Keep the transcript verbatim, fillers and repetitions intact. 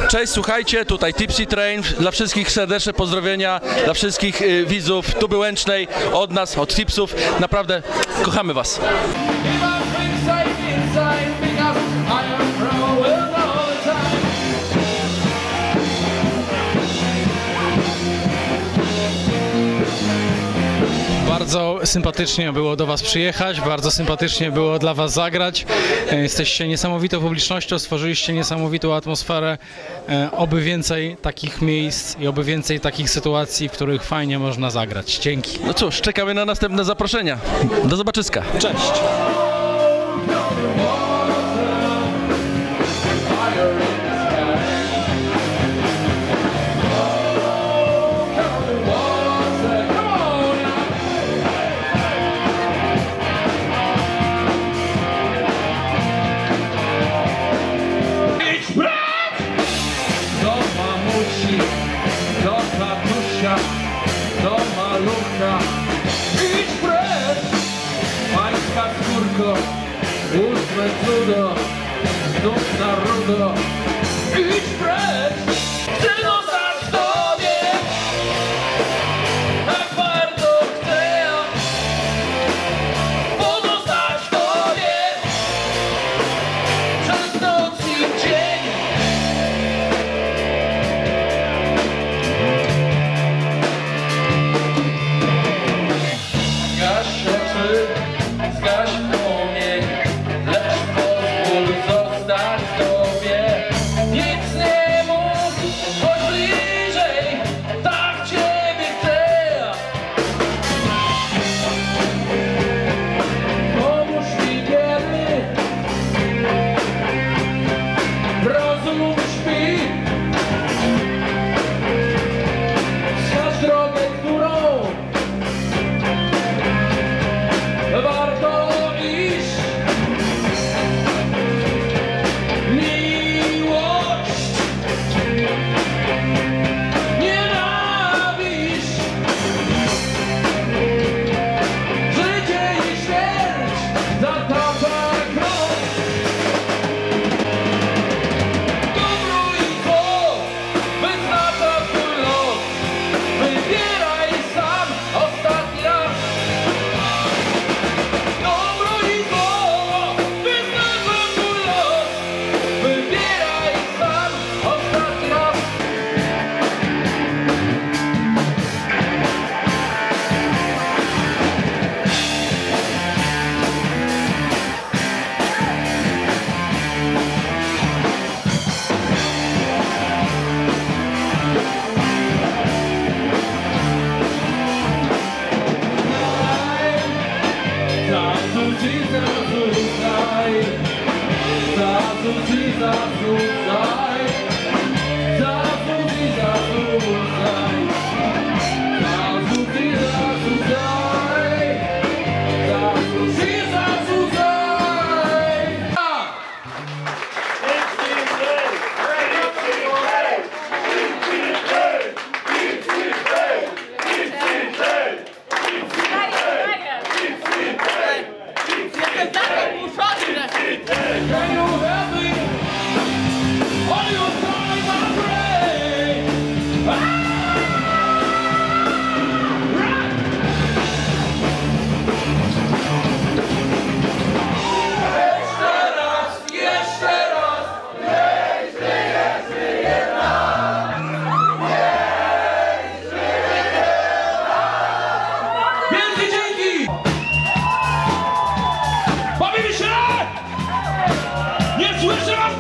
Cześć, słuchajcie, tutaj Tipsy Train, dla wszystkich serdeczne pozdrowienia, dla wszystkich y, widzów Tuby Łęcznej, od nas, od Tipsów, naprawdę kochamy was. Bardzo sympatycznie było do was przyjechać, bardzo sympatycznie było dla was zagrać. Jesteście niesamowitą publicznością, stworzyliście niesamowitą atmosferę. Oby więcej takich miejsc i oby więcej takich sytuacji, w których fajnie można zagrać. Dzięki. No cóż, czekamy na następne zaproszenia. Do zobaczyska. Cześć. Do malucha, idź precz, pańska skórko, ósme cudo, znów na rudo, idź precz, chcę dostać tobie, tak bardzo chcę, pozostać tobie, przez noc i dzień. Zgaś płomień, lecz pozwól zostać tobie. Nic nie mów, chodź bliżej, tak ciebie chcę. Pomóż mi kiedy rozum śpi. Wskaż drogę, którą warto iść. Miłość, nienawiść, życie i śmierć zatacza krok. Dobro i zło wyznacza twój los. Wybieraj sam ostatni raz. Can you help me? All your time I pray. Ah! Right. Jeszcze raz, jeszcze raz. Jeśli jest jedna. Jeśli jest jedna. Wielkie dzięki! Bawimy się! Nie słyszę was!